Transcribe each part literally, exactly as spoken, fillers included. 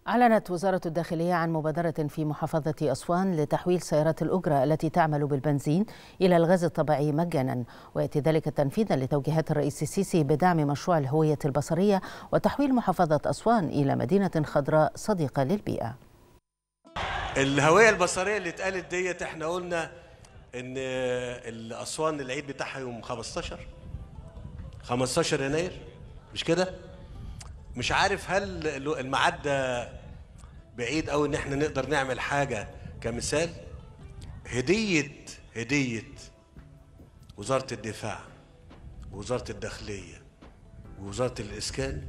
أعلنت وزارة الداخلية عن مبادرة في محافظة أسوان لتحويل سيارات الأجرة التي تعمل بالبنزين إلى الغاز الطبيعي مجانا، ويأتي ذلك تنفيذا لتوجيهات الرئيس السيسي بدعم مشروع الهوية البصرية وتحويل محافظة أسوان إلى مدينة خضراء صديقة للبيئة. الهوية البصرية اللي اتقالت ديت احنا قلنا ان أسوان العيد بتاعها يوم خمستاشر خمستاشر يناير، مش كده؟ مش عارف هل الميعاد ده بعيد قوي ان احنا نقدر نعمل حاجه كمثال. هديه هديه وزاره الدفاع ووزاره الداخليه ووزاره الاسكان،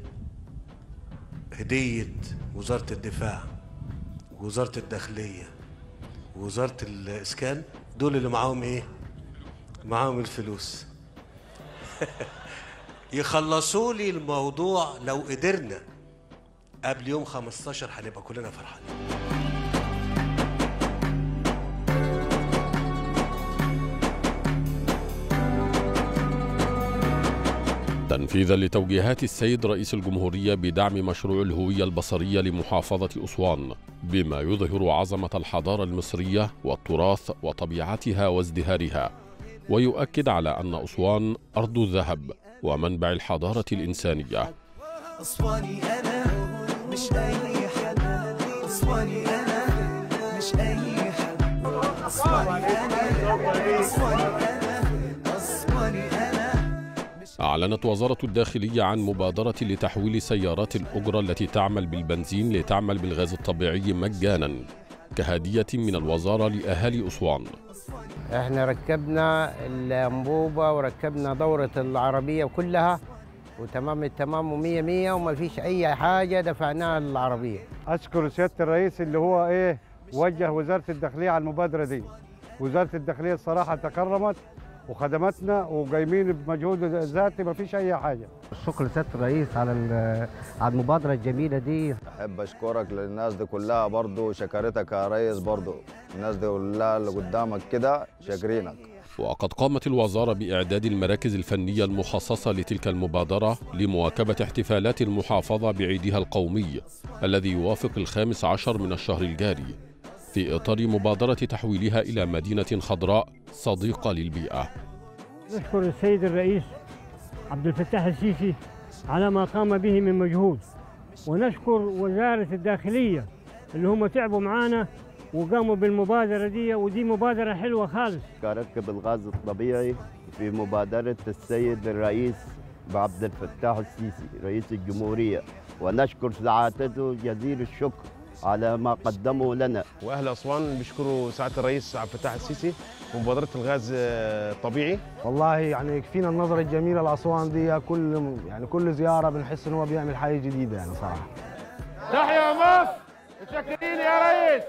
هديه وزاره الدفاع ووزاره الداخليه ووزاره الاسكان، دول اللي معاهم ايه؟ معاهم الفلوس. يخلصوا لي الموضوع لو قدرنا قبل يوم خمستاشر هنبقى كلنا فرحانين. تنفيذا لتوجيهات السيد رئيس الجمهورية بدعم مشروع الهوية البصرية لمحافظة أسوان، بما يظهر عظمة الحضارة المصرية والتراث وطبيعتها وازدهارها، ويؤكد على أن أسوان أرض الذهب ومنبع الحضارة الإنسانية. أسواني أنا مش أي حد، أسواني أنا مش أي حد، أسواني أنا أسواني أنا أسواني أنا. أعلنت وزارة الداخلية عن مبادرة لتحويل سيارات الأجرة التي تعمل بالبنزين لتعمل بالغاز الطبيعي مجانا كهدية من الوزارة لأهالي أسوان. احنا ركبنا الأنبوبة وركبنا دورة العربية كلها وتمام التمام ومية مية وما فيش أي حاجة دفعناها للعربية. أشكر سيادة الرئيس اللي هو إيه وجه وزارة الداخلية على المبادرة دي. وزارة الداخلية الصراحة تكرمت وخدمتنا وقايمين بمجهود ذاتي، ما فيش أي حاجة. الشكر لسيادة الرئيس على على المبادرة الجميلة دي. أحب أشكرك للناس دي كلها برضو، شكرتك يا ريس برضو، الناس دي كلها اللي قدامك كده شاكرينك. وقد قامت الوزارة بإعداد المراكز الفنية المخصصة لتلك المبادرة لمواكبة احتفالات المحافظة بعيدها القومي الذي يوافق الخامس عشر من الشهر الجاري، في إطار مبادرة تحويلها إلى مدينة خضراء صديقة للبيئة. نشكر السيد الرئيس عبد الفتاح السيسي على ما قام به من مجهود، ونشكر وزارة الداخلية اللي هم تعبوا معانا وقاموا بالمبادرة دي، ودي مبادرة حلوة خالص. كركب الغاز الطبيعي في مبادرة السيد الرئيس عبد الفتاح السيسي رئيس الجمهورية، ونشكر سعادته جزيل الشكر على ما قدموا لنا. واهل اسوان بيشكروا سعاده الرئيس عبد الفتاح السيسي ومبادره الغاز الطبيعي. والله يعني يكفينا النظره الجميله لاسوان دي، كل يعني كل زياره بنحس ان هو بيعمل حاجه جديده يعني صراحه. تحيا مصر، متشكرين يا ريس.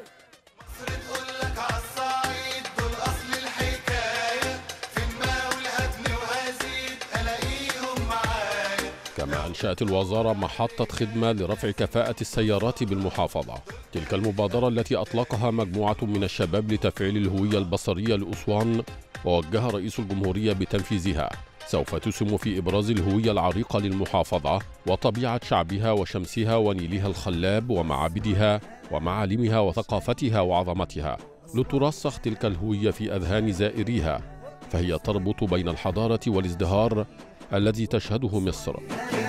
كما أنشأت الوزارة محطة خدمة لرفع كفاءة السيارات بالمحافظة. تلك المبادرة التي أطلقها مجموعة من الشباب لتفعيل الهوية البصرية لأسوان ووجه رئيس الجمهورية بتنفيذها، سوف تسهم في إبراز الهوية العريقة للمحافظة وطبيعة شعبها وشمسها ونيلها الخلاب ومعابدها ومعالمها وثقافتها وعظمتها، لترسخ تلك الهوية في أذهان زائريها، فهي تربط بين الحضارة والازدهار الذي تشهده مصر.